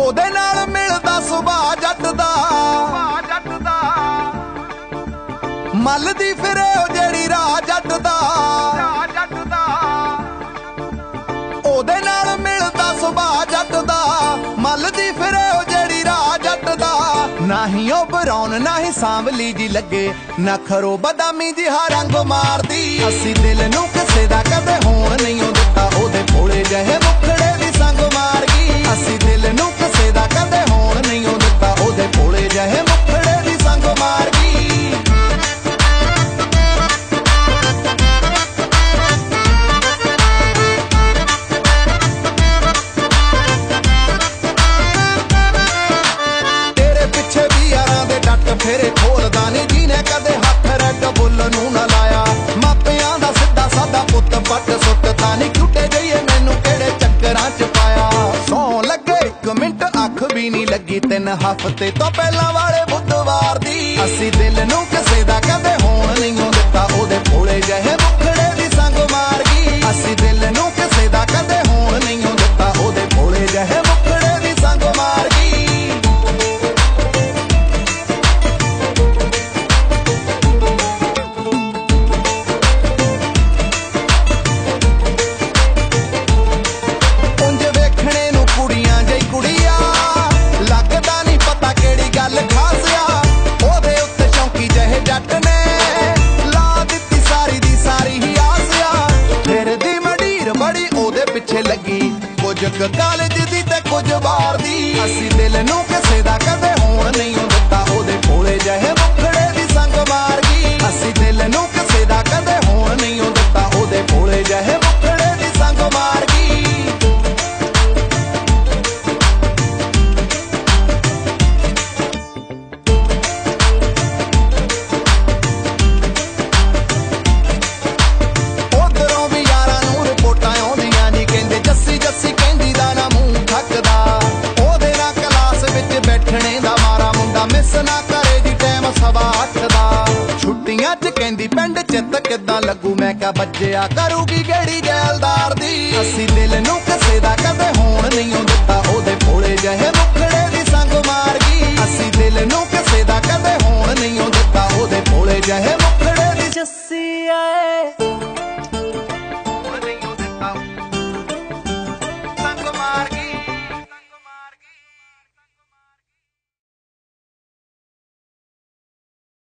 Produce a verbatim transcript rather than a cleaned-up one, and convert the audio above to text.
ਉਹਦੇ ਨਾਲ ਮਿਲਦਾ ਸੁਭਾਅ ਜੱਟ ਦਾ ਮੱਲਦੀ ਫਿਰੇ ਉਹ ਜਿਹੜੀ ਰਾਹ ਜੱਟ ਦਾ ਉਹਦੇ ਨਾਲ ਮਿਲਦਾ ਸੁਭਾਅ ਜੱਟ ਦਾ ਮੱਲਦੀ ਫਿਰੇ ਉਹ ਜਿਹੜੀ ਰਾਹ ਜੱਟ ਦਾ ਨਾ ਹੀ ਉਹ ਬਰਾਉਨ ਨਾ ਹੀ ਸਾਂਵਲੀ ਜੀ ਲੱਗੇ ਨਾ ਖਰੋ ਬਦਾਮੀ ਜਿਹਾ ਰੰਗ ਮਾਰਦੀ ਅਸੀਂ ਦਿਲ ਨੂੰ ਕਿਸੇ ਦਾ ਕਦੇ ਹੋਣ ਨਹੀਂ ਦਿੱਤਾ ਉਹਦੇ ਭੋਲੇ ਜਿਹੇ ਮੁਖੜੇ ਦੀ ਸੰਗ ਮਾਰ ਗਈ ਅਸੀਂ ਦਿਲ ਨੂੰ ਕਿਸੇ ਦਾ ਕਦੇ ਹੋਣ ਨਹੀਂ ਦਿੱਤਾ ਉਹਦੇ ਭੋਲੇ ਜਿਹੇ ਮੁਖੜੇ ਦੀ ਸੰਗ ਮਾਰ ਗਈ ਫੇਰੇ ਖੋਲਦਾ ਨੀ ਜਿਹਨੇ ਕਦੇ ਹੱਥ ਰੈੱਡ ਬੁੱਲ ਨੂੰ ਨਾ ਲਾਇਆ ਮਾਪਿਆਂ ਦਾ ਸਿੱਧਾ ਸਾਦਾ ਪੁੱਤ ਪੱਟ ਸੁੱਟਦਾ ਨੀ ਝੂਟੇ ਜਈਏ ਮੈਨੂੰ ਕਿਹੜੇ ਚੱਕਰਾਂ ਚ ਪਾਇਆ ਸੌ ਲੱਗੇ ਇੱਕ ਮਿੰਟ ਅੱਖ ਵੀ ਨਹੀਂ ਲੱਗੀ ਤਿੰਨ ਹਫ਼ਤੇ ਤੋਂ ਪਹਿਲਾਂ ਵਾਲੇ ਬੁੱਧਵਾਰ ਦੀ ਅਸੀਂ ਦਿਲ ਨੂੰ ਕਿਸੇ ਦਾ ਕਦੇ ਹੋਣ ਨਹੀਂ ਦਿੱਤਾ ਉਹਦੇ ਭੋਲੇ ਜਿਹੇ ਮੁਖੜੇ ਦੀ ਸੰਗ ਮਾਰ ਗਈ ਅਸੀਂ ਦਿਲ ਨੂੰ ਕਿਸੇ ਦਾ ਕਦੇ ਹੋਣ ਨਹੀਂ ਦਿੱਤਾ ਉਹਦੇ ਭੋਲੇ ਜਿਹੇ ਮੁਖੜੇ ਦੀ ਸੰਗ ਮਾਰ ਗਈ ਪਿੱਛੇ ਲੱਗੀ ਕੁਝ ਕਾਲਜ ਦੀ ਤੇ ਕੁਝ ਬਾਹਰ ਦੀ ਅਸੀਂ ਦਿਲ ਨੂੰ ਕਿਸੇ ਦਾ ਕਦੇ ਹੋਣ ਨਹੀਂ ਦਿੱਤਾ ਉਹਦੇ ਭੋਲੇ ਜਿਹੇ ਮੁਖੜੇ ਦੀ ਸੰਗ ਮਾਰ ਗਈ ਅਸੀਂ ਦਿਲ ਨੂੰ ਕਿਸੇ ਦਾ ਕਦੇ ਹੋਣ ਨਹੀਂ ਦਿੱਤਾ ਉਹਦੇ ਭੋਲੇ ਜਿਹੇ ਮੁਖੜੇ ਦੀ ਸੰਗ ਮਾਰ ਗਈ ਜੱਸੀ ਜੱਸੀ ਕਹਿੰਦੀ ਦਾ ਨਾ ਮੂੰਹ ਥੱਕਦਾ ਉਹਦੇ ਨਾਲ ਕਲਾਸ ਵਿੱਚ ਬੈਠਣੇ ਦਾ ਮਾਰਾ ਮੁੰਡਾ ਮਿਸ ਨਾ ਕਰੇ ਜੀ ਟਾਈਮ ਸਵਾ ਅੱਠ ਦਾ ਛੁੱਟੀਆਂ ਚ ਕਹਿੰਦੀ ਪਿੰਡ ਚਿੱਤ ਕਿੱਦਾਂ ਲੱਗੂ ਮੈਂ ਕਿਹਾ ਬੱਜਿਆ ਕਰੂਗੀ ਗੇੜੀ ਜੈਲਦਾਰ ਦੀ ਅਸੀਂ ਦਿਲ ਨੂੰ ਕਿਸੇ ਦਾ ਕਦੇ